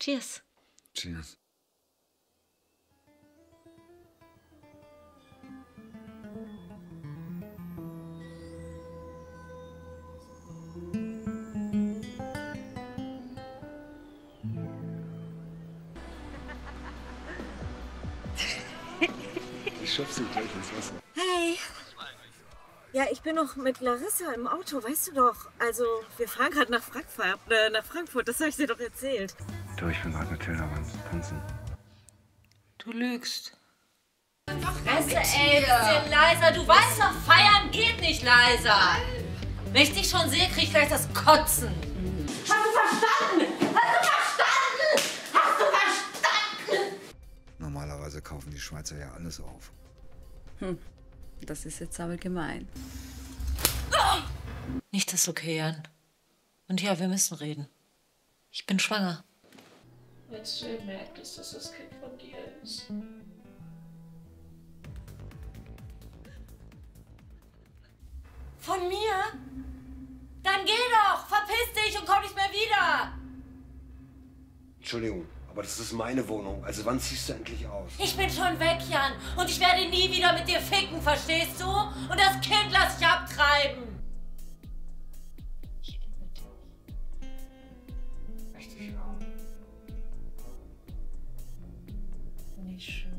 Cheers. Cheers. Ich schubse sie gleich ins Wasser. Hey. Ja, ich bin noch mit Larissa im Auto, weißt du doch. Also, wir fahren gerade nach Frankfurt, das habe ich dir doch erzählt. Du, ich bin gerade mit Tilda beim Tanzen. Du lügst. Fresse, ey, bisschen leiser. Du weißt doch, feiern geht nicht leiser. Wenn ich dich schon sehe, krieg ich gleich das Kotzen. Hast du verstanden? Hast du verstanden? Hast du verstanden? Normalerweise kaufen die Schweizer ja alles auf. Das ist jetzt aber gemein. Nicht das okay, Jan. Und ja, wir müssen reden. Ich bin schwanger. Jetzt du merkt, dass das Kind von dir ist. Von mir? Dann geh doch, verpiss dich und komm nicht mehr wieder. Entschuldigung, aber das ist meine Wohnung. Also wann ziehst du endlich aus? Ich bin schon weg, Jan. Und ich werde nie wieder mit dir ficken, verstehst du? Und das Kind lass ich abtreiben. Ich liebe dich. Richtig auch. Nicht schön.